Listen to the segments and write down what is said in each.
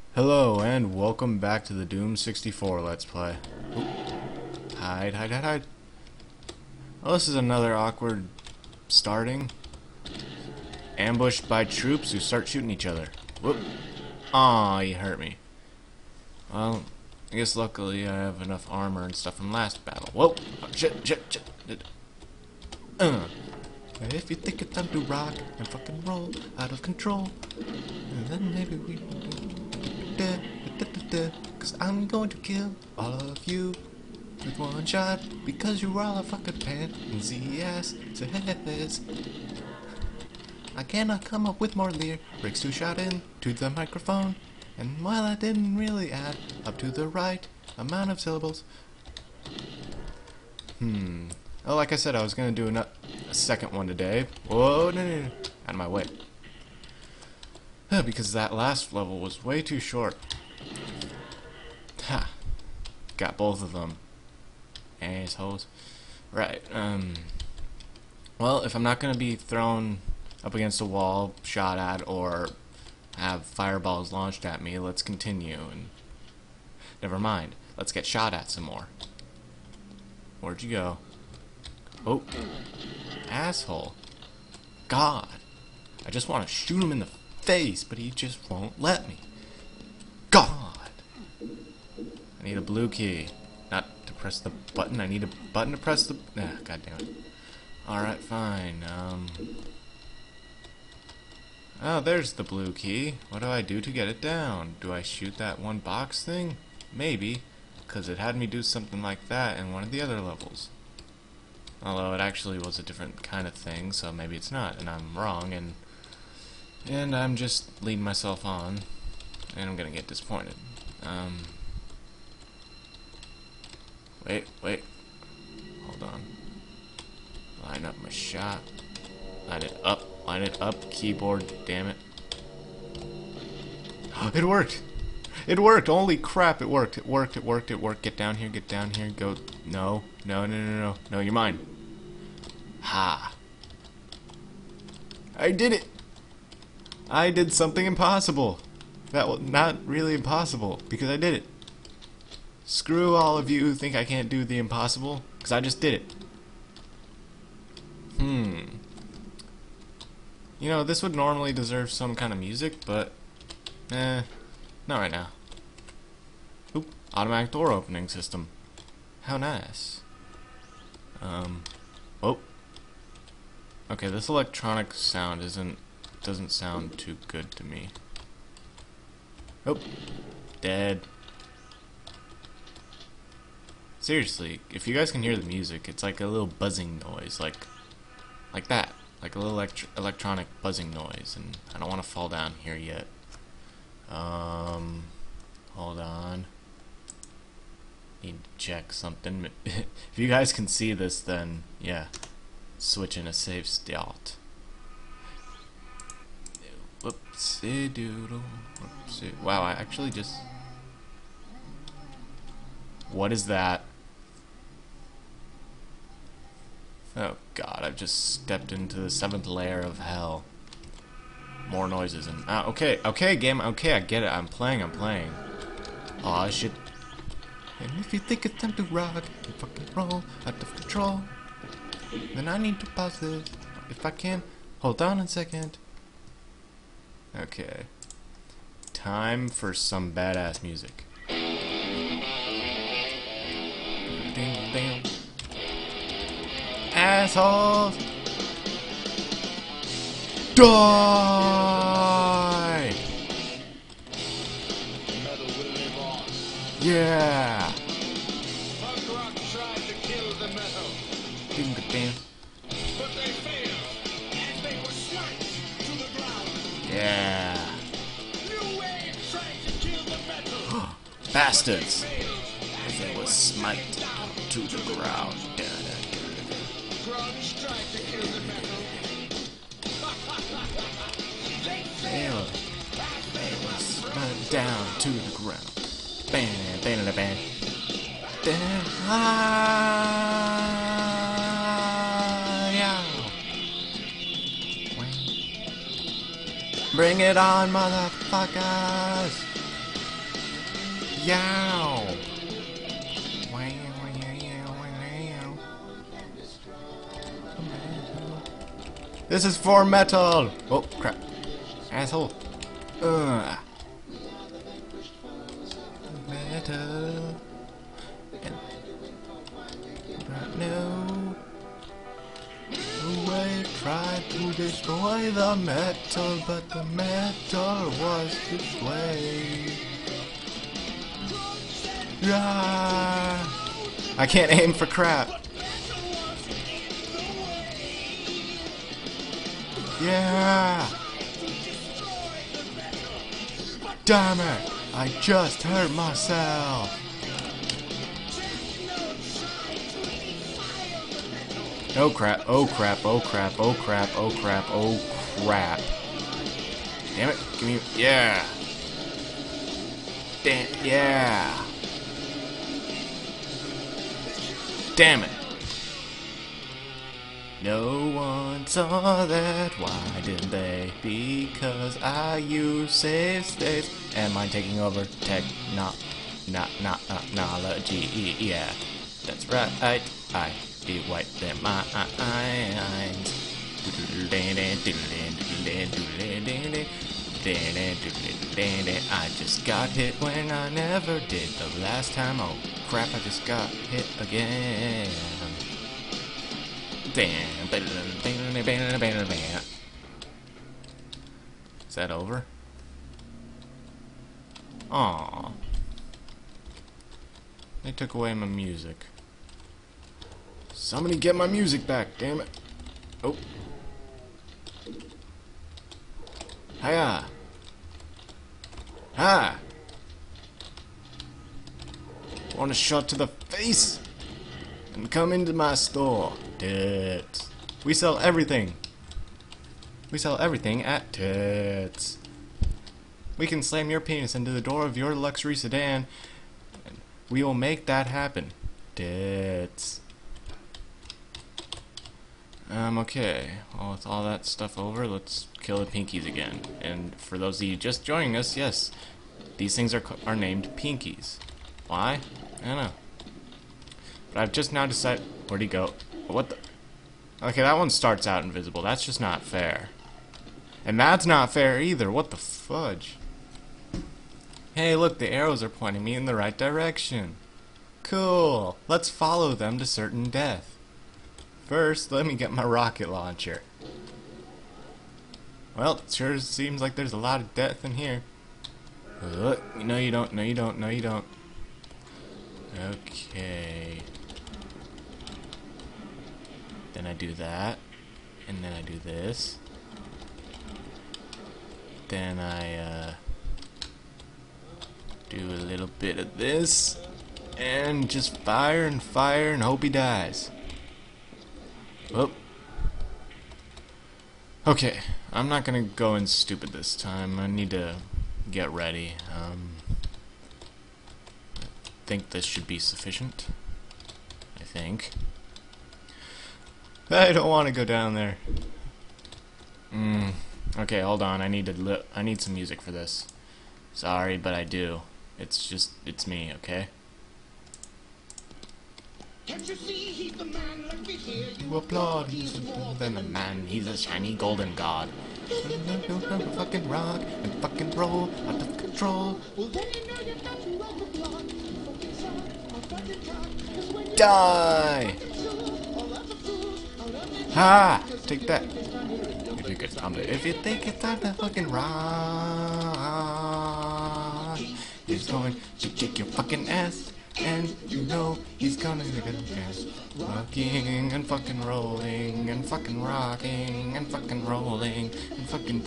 Hello and welcome back to the Doom 64 Let's Play. Oop. Hide, hide, hide, hide. Well, this is another awkward starting. Ambushed by troops who start shooting each other. Whoop. Aw, you hurt me. Well, I guess luckily I have enough armor and stuff from last battle. Whoa! Oh, shit. If you think it's time to rock and fucking roll out of control, then maybe we cause I'm going to kill all of you with one shot because you're all a fucking pansy ass. I cannot come up with more lyrics to shout into the microphone, and while I didn't really add up to the right amount of syllables. Oh, like I said, I was gonna do a second one today. Whoa, no. Out of my way. Because that last level was way too short. Ha. Got both of them. Assholes. Right, well, if I'm not gonna be thrown up against a wall, shot at, or have fireballs launched at me, let's continue, and never mind. Let's get shot at some more. Where'd you go? Oh. Asshole. God. I just want to shoot him in the face, but he just won't let me. God. I need a blue key. Not to press the button. I need a button to press the... God damn it. Alright, fine. Oh, there's the blue key. What do I do to get it down? Do I shoot that one box thing? Maybe. Because it had me do something like that in one of the other levels. Although it actually was a different kind of thing, so maybe it's not, and I'm wrong, and I'm just leading myself on, and I'm gonna get disappointed. Wait. Hold on. Line up my shot. Line it up, keyboard, damn it. It worked! It worked! Holy crap, it worked. It worked. Get down here, go. No, you're mine. Ha. I did it! I did something impossible. That was not really impossible, because I did it. Screw all of you who think I can't do the impossible, because I just did it. You know, this would normally deserve some kind of music, but not right now. Oop, automatic door opening system. How nice. Oh. Okay, this electronic sound doesn't sound too good to me. Oh, dead. Seriously, if you guys can hear the music, it's like a little buzzing noise, like that. Like a little electronic buzzing noise, and I don't want to fall down here yet. Hold on. Need to check something. If you guys can see this, then yeah, switch in a safe state. Whoopsie doodle. Whoopsie. Wow, I actually just... What is that? Oh god, I've just stepped into the 7th layer of hell. More noises and... okay, game, okay, I get it, I'm playing. Aw, shit. And if you think it's time to rock and fucking roll out of control, then I need to pause this. If I can, hold on a second. Okay. Time for some badass music. Ding, ding. Assholes! Die! Yeah! Punk rock tried to kill the metal, Ding the damn. but they failed, and they were sniped to the ground. Yeah. New wave tried to kill the metal, Bastards! failed, As they was smite to the ground. grunge tried to kill the metal. They Failed. They was smite down to the ground. Bam, bam, bam, bam. Yeah. Bring it on, motherfuckers! Yow! This is for metal! Oh, crap. Asshole. Ugh. Metal. No. We tried to destroy the metal, but the metal was destroyed. Ah, I can't aim for crap. Yeah! Damn it! I just hurt myself! Oh crap, oh crap, oh crap, oh crap, oh crap, oh crap. Damn it, give me... Yeah! Damn, yeah! Damn it! No one saw that, why didn't they? Because I use save states. Am I taking over technology? Yeah, that's right. I be white than my eyes. I just got hit when I never did the last time. Oh crap, I just got hit again. Is that over? Aww. They took away my music. Somebody get my music back, damn it. Oh. Hiya. Ha! Want a shot to the face? And come into my store. Tits. We sell everything. We sell everything at Tits. We can slam your penis into the door of your luxury sedan, and we will make that happen. Tits. Okay. Well, with all that stuff over, let's kill the Pinkies again. And for those of you just joining us, yes, these things are named Pinkies. Why? I don't know. But I've just now decided... Where'd he go? What the... Okay, that one starts out invisible. That's just not fair. And that's not fair either. What the fudge? Hey, look, the arrows are pointing me in the right direction. Cool. Let's follow them to certain death. First, let me get my rocket launcher. Well, it sure seems like there's a lot of death in here. No, you don't. No, you don't. No, you don't. Okay. Then I do that. And then I do this. Then I, do a little bit of this. And just fire and fire and hope he dies. Whoop. Okay, I'm not gonna go in stupid this time. I need to get ready. I think this should be sufficient. I think. I don't want to go down there. Okay, hold on. I need some music for this. Sorry, but I do. It's me, okay? Can't you see he's the man? Let me hear You applaud, he's more than a man, he's a shiny golden god. Fucking rock and fucking roll out of control. Well, then you know you've got to rock the block. Fucking song, or fucking cock. 'Cause when you Die! Ha! Take that. If you think it's time to fucking rock, he's going to kick your fucking ass. And you know he's gonna get a ass. Rocking and fucking rolling and fucking rocking and fucking rolling and fucking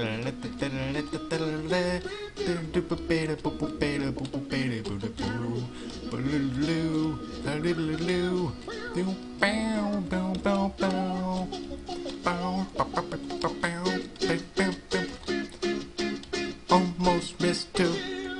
almost missed two.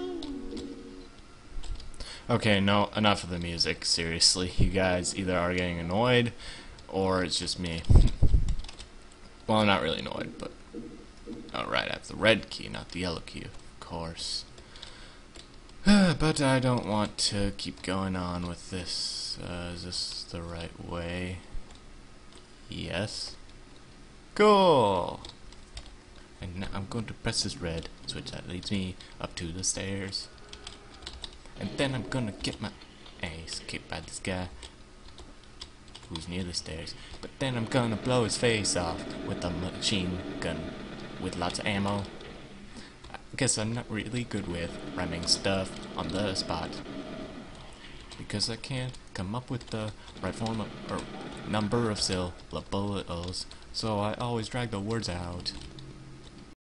Okay, no, enough of the music, seriously. You guys either are getting annoyed, or it's just me. Well, I'm not really annoyed, but... Alright, I have the red key, not the yellow key, of course. But I don't want to keep going on with this. Is this the right way? Yes. Cool! And now I'm going to press this red switch that leads me up to the stairs. And then I'm gonna get my ass kicked by this guy who's near the stairs. But then I'm gonna blow his face off with a machine gun with lots of ammo. I guess I'm not really good with rhyming stuff on the spot, because I can't come up with the right form of, or number of syllables, so I always drag the words out.